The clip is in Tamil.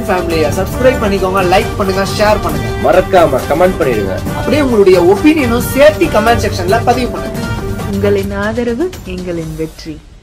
ஃபேமிலியை சப்ஸ்கிரைப் பண்ணிக்கோங்க, லைக் பண்ணுங்க, ஷேர் பண்ணுங்க, மறக்காம கமெண்ட் பண்ணிடுங்க. அப்படியே உங்களுடைய ஒப்பீனியனும் சேர்த்து கமெண்ட் செக்ஷன்ல பதிவு பண்ணுங்க. உங்களின் ஆதரவு எங்களின் வெற்றி.